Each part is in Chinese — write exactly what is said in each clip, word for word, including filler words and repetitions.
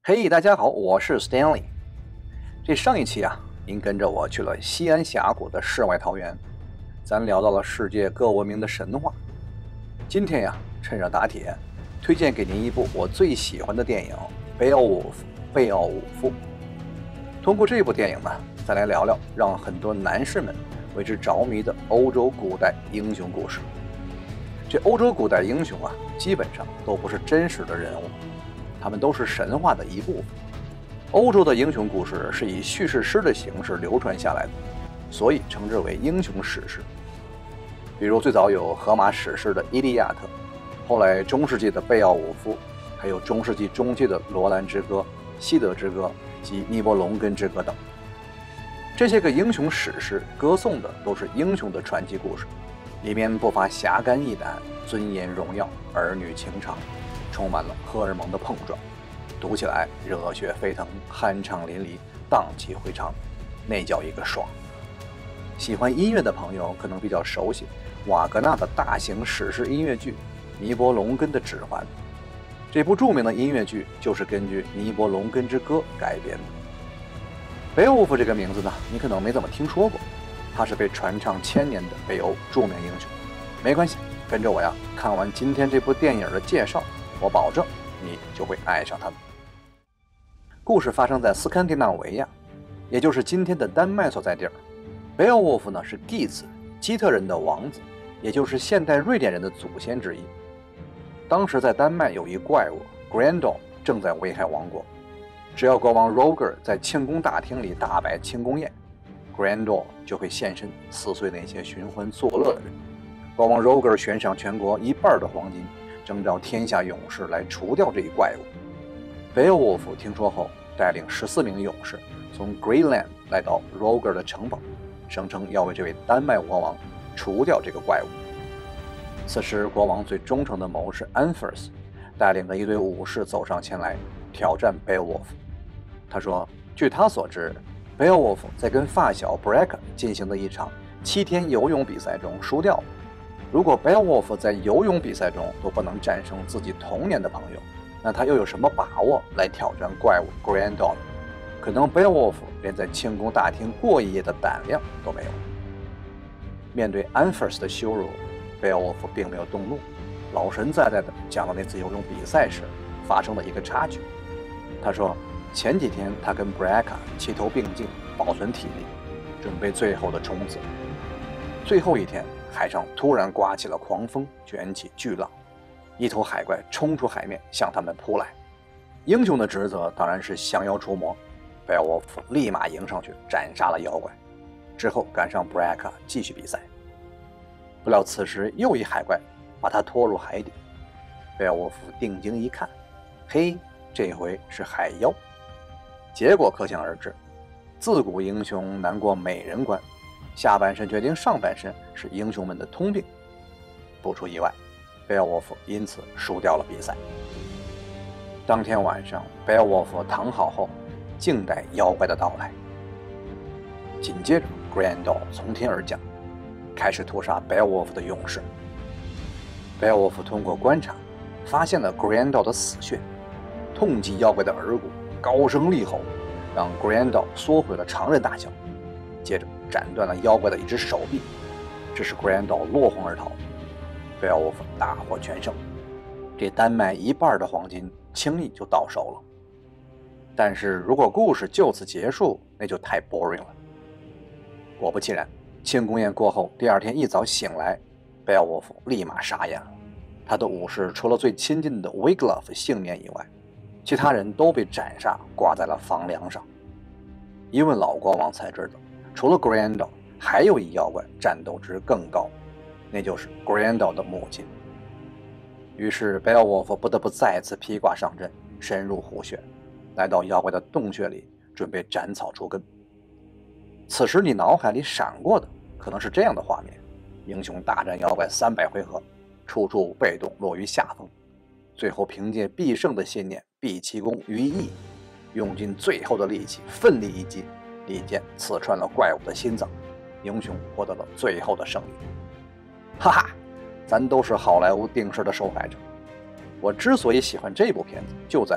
嘿，大家好，我是 Stanley。这上一期啊，您跟着我去了西安峡谷的世外桃源，咱聊到了世界各文明的神话。今天呀，趁热打铁，推荐给您一部我最喜欢的电影《Beowulf》贝奥武夫。通过这部电影呢，再来聊聊让很多男士们为之着迷的欧洲古代英雄故事。这欧洲古代英雄啊，基本上都不是真实的人物，他们都是神话的一部分。欧洲的英雄故事是以叙事诗的形式流传下来的，所以称之为英雄史诗。比如最早有荷马史诗的《伊利亚特》，后来中世纪的《贝奥武夫》，还有中世纪中期的《罗兰之歌》、《西德之歌》及《尼伯龙根之歌》等。这些个英雄史诗歌颂的都是英雄的传奇故事，里面不乏侠肝义胆、尊严荣耀、儿女情长，充满了荷尔蒙的碰撞，读起来热血沸腾、酣畅淋漓、荡气回肠，那叫一个爽。喜欢音乐的朋友可能比较熟悉瓦格纳的大型史诗音乐剧《尼伯龙根的指环》，这部著名的音乐剧就是根据《尼伯龙根之歌》改编的。贝欧夫这个名字呢，你可能没怎么听说过，他是被传唱千年的北欧著名英雄。没关系，跟着我呀，看完今天这部电影的介绍，我保证你就会爱上他的。故事发生在斯堪的纳维亚，也就是今天的丹麦所在地儿。贝奥沃夫呢是蒂茨基特人的王子，也就是现代瑞典人的祖先之一。当时在丹麦有一怪物 Grendel 正在危害王国，只要国王 Roger 在庆功大厅里大摆庆功宴， Grendel 就会现身撕碎那些寻欢作乐的人。国王 Roger 悬赏全国一半的黄金，征召天下勇士来除掉这一怪物。贝奥沃夫听说后，带领十四名勇士从 Greenland 来到 Roger 的城堡，声称要为这位丹麦国王除掉这个怪物。此时国王最忠诚的谋士 Anfers 带领着一队武士走上前来挑战贝奥沃夫。他说，据他所知，贝奥沃夫在跟发小 Breck 进行的一场七天游泳比赛中输掉了。如果贝奥沃夫在游泳比赛中都不能战胜自己童年的朋友，那他又有什么把握来挑战怪物 Grendel？ 可能贝奥沃夫连在庆功大厅过一夜的胆量都没有。面对 Anfers 的羞辱，贝奥沃夫并没有动怒，老神在在的讲了那次游泳比赛时发生的一个插曲。他说，前几天他跟 Breck 齐头并进，保存体力，准备最后的冲刺。最后一天，海上突然刮起了狂风，卷起巨浪，一头海怪冲出海面向他们扑来。英雄的职责当然是降妖除魔，贝奥沃夫立马迎上去斩杀了妖怪，之后赶上 Breck 继续比赛。不料此时又一海怪把他拖入海底，贝奥沃夫定睛一看，嘿，这回是海妖。结果可想而知，自古英雄难过美人关，下半身决定上半身是英雄们的通病。不出意外，贝奥沃夫因此输掉了比赛。当天晚上，贝奥沃夫躺好后，静待妖怪的到来。紧接着 Grendel 从天而降，开始屠杀贝奥沃夫的勇士。贝奥沃夫通过观察，发现了 Grendel 的死穴，痛击妖怪的耳骨，高声厉吼，让 Grendel 缩回了常人大小，接着斩断了妖怪的一只手臂，这使 Grendel 落荒而逃。贝奥沃夫大获全胜，这丹麦一半的黄金轻易就到手了。但是如果故事就此结束，那就太 boring 了。果不其然，庆功宴过后，第二天一早醒来，贝奥沃夫立马傻眼了。他的武士除了最亲近的 Wiglaf 幸免以外，其他人都被斩杀，挂在了房梁上。一问老国王才知道，除了 Grendel， 还有一妖怪战斗值更高，那就是 Grendel 的母亲。于是贝奥沃夫不得不再次披挂上阵，深入虎穴，来到妖怪的洞穴里，准备斩草除根。此时你脑海里闪过的可能是这样的画面：英雄大战妖怪三百回合，处处被动落于下风，最后凭借必胜的信念，毕其功于一役，用尽最后的力气，奋力一击，利剑刺穿了怪物的心脏，英雄获得了最后的胜利。哈哈，咱都是好莱坞定式的受害者。我之所以喜欢这部片子，就在于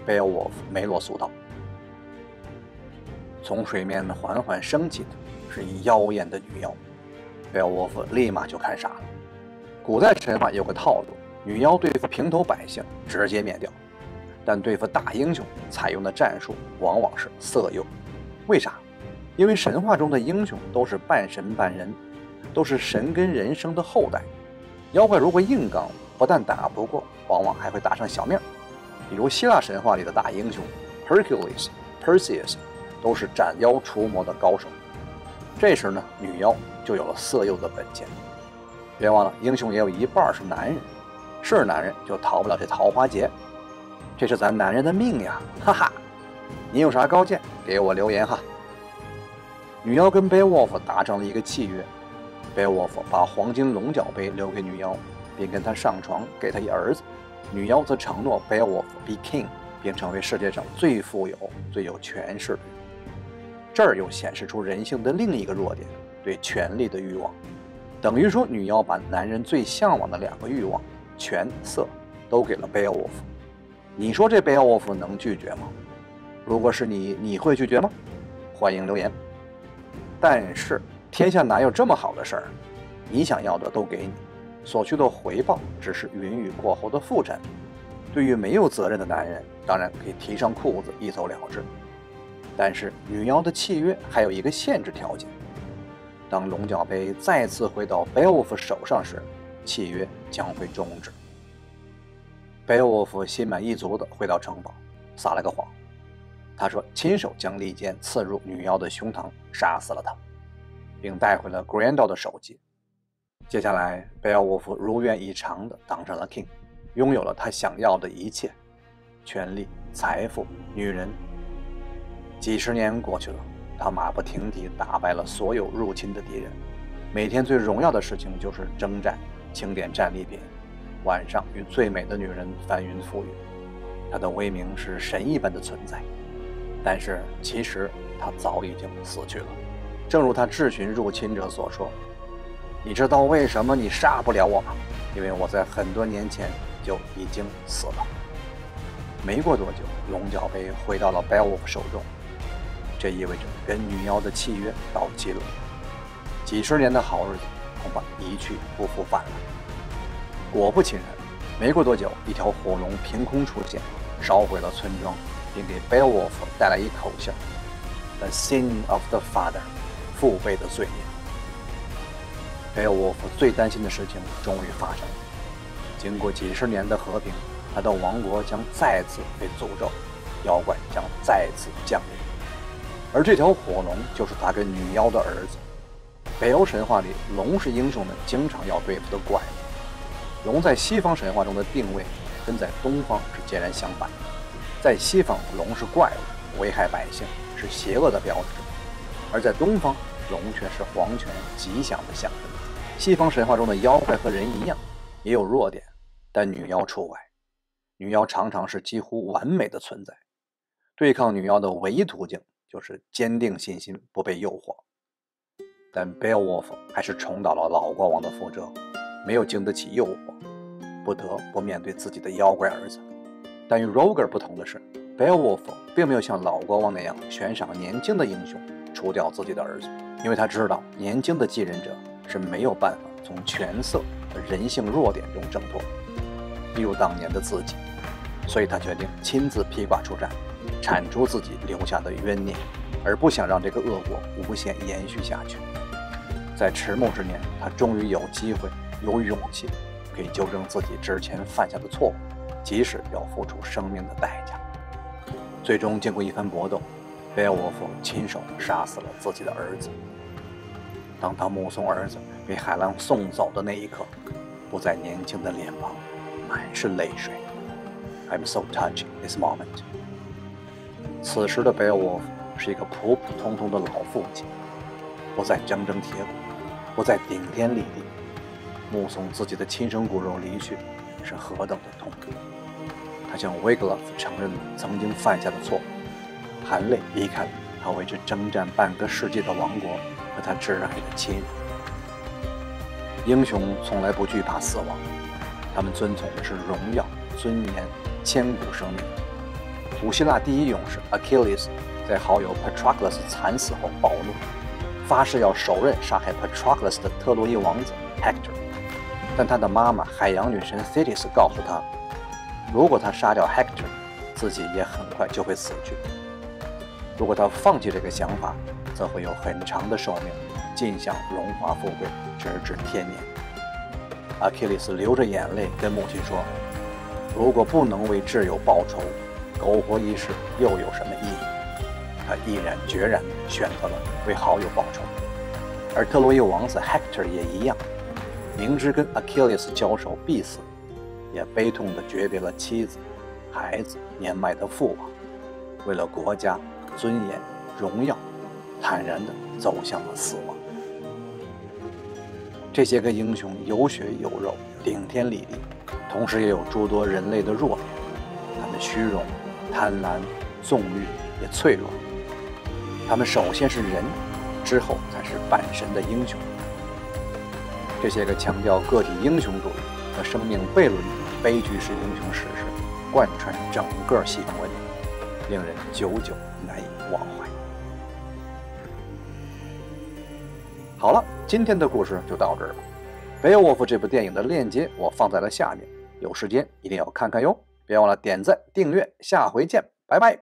贝欧沃夫没落俗套。从水面缓缓升起的是一妖艳的女妖，贝欧沃夫立马就看傻了。古代神话有个套路，女妖对付平头百姓直接灭掉，但对付大英雄采用的战术往往是色诱。为啥？因为神话中的英雄都是半神半人，都是神跟人生的后代。妖怪如果硬刚，不但打不过，往往还会打上小命。比如希腊神话里的大英雄 Hercules、Perseus 都是斩妖除魔的高手。这时呢，女妖就有了色诱的本钱。别忘了，英雄也有一半是男人，是男人就逃不了这桃花劫。这是咱男人的命呀，哈哈！你有啥高见，给我留言哈。女妖跟贝沃夫达成了一个契约，贝沃夫把黄金龙角杯留给女妖，并跟她上床，给她一儿子。女妖则承诺贝沃夫 be king， 并成为世界上最富有、最有权势的人。这儿又显示出人性的另一个弱点，对权力的欲望。等于说，女妖把男人最向往的两个欲望权色都给了贝沃夫。你说这贝沃夫能拒绝吗？如果是你，你会拒绝吗？欢迎留言。但是天下哪有这么好的事儿？你想要的都给你，所需的回报只是云雨过后的副产品。对于没有责任的男人，当然可以提上裤子一走了之。但是女妖的契约还有一个限制条件：当龙角杯再次回到贝沃夫手上时，契约将会终止。贝沃夫心满意足地回到城堡，撒了个谎。他说亲手将利剑刺入女妖的胸膛，杀死了她，并带回了 Grendel 的首级。接下来，贝奥沃夫如愿以偿地当上了 King， 拥有了他想要的一切：权力、财富、女人。几十年过去了，他马不停蹄打败了所有入侵的敌人，每天最荣耀的事情就是征战，清点战利品，晚上与最美的女人翻云覆雨。他的威名是神一般的存在。但是其实他早已经死去了，正如他质询入侵者所说：“你知道为什么你杀不了我吗？因为我在很多年前就已经死了。”没过多久，龙角杯回到了贝沃夫手中，这意味着跟女妖的契约到期了。几十年的好日子恐怕一去不复返了。果不其然，没过多久，一条火龙凭空出现，烧毁了村庄，并给贝沃夫带来一口信 ：“The sin of the father， 父辈的罪孽。”贝沃夫最担心的事情终于发生了。经过几十年的和平，他的王国将再次被诅咒，妖怪将再次降临。而这条火龙就是他跟女妖的儿子。北欧神话里，龙是英雄们经常要对付的怪物。龙在西方神话中的定位跟在东方是截然相反的。在西方，龙是怪物，危害百姓，是邪恶的标志；而在东方，龙却是皇权吉祥的象征。西方神话中的妖怪和人一样，也有弱点，但女妖除外。女妖常常是几乎完美的存在。对抗女妖的唯一途径就是坚定信心，不被诱惑。但贝尔沃夫还是重蹈了老国王的覆辙，没有经得起诱惑，不得不面对自己的妖怪儿子。但与 Roger 不同的是，贝尔沃夫并没有像老国王那样悬赏年轻的英雄除掉自己的儿子，因为他知道年轻的继任者是没有办法从权色和人性弱点中挣脱，例如当年的自己。所以他决定亲自披挂出战，铲除自己留下的冤孽，而不想让这个恶果无限延续下去。在迟暮之年，他终于有机会、有勇气，可以纠正自己之前犯下的错误，即使要付出生命的代价。最终，经过一番搏斗，贝尔沃夫亲手杀死了自己的儿子。当他目送儿子被海浪送走的那一刻，不再年轻的脸庞满是泪水。I'm so touched this moment。 此时的贝尔沃夫是一个普普通通的老父亲，不再铮铮铁骨，不再顶天立地，目送自己的亲生骨肉离去，是何等的痛苦。他向维格拉夫承认了曾经犯下的错误，含泪离开了他为之征战半个世纪的王国和他挚爱的亲人。英雄从来不惧怕死亡，他们遵从的是荣耀、尊严、千古生命。 古希腊第一勇士 Achilles 在好友 Patroclus 惨死后暴怒，发誓要手刃杀害 Patroclus 的特洛伊王子 Hector。但他的妈妈海洋女神 Thetis 告诉他，如果他杀掉 Hector， 自己也很快就会死去。如果他放弃这个想法，则会有很长的寿命，尽享荣华富贵，直至天年。阿基里斯流着眼泪跟母亲说，如果不能为挚友报仇，苟活一世又有什么意义？他毅然决然地选择了为好友报仇。而特洛伊王子 Hector 也一样，明知跟 Achilles 交手必死，也悲痛地诀别了妻子、孩子、年迈的父王，为了国家、尊严、荣耀，坦然地走向了死亡。这些个英雄有血有肉，顶天立地，同时也有诸多人类的弱点，他们虚荣、贪婪、纵欲，也脆弱。他们首先是人，之后才是半神的英雄。这些个强调个体英雄主义和生命悖论的悲剧式英雄史诗，贯穿整个西方文明，令人久久难以忘怀。好了，今天的故事就到这儿了。贝欧沃夫这部电影的链接我放在了下面，有时间一定要看看哟。别忘了点赞、订阅，下回见，拜拜。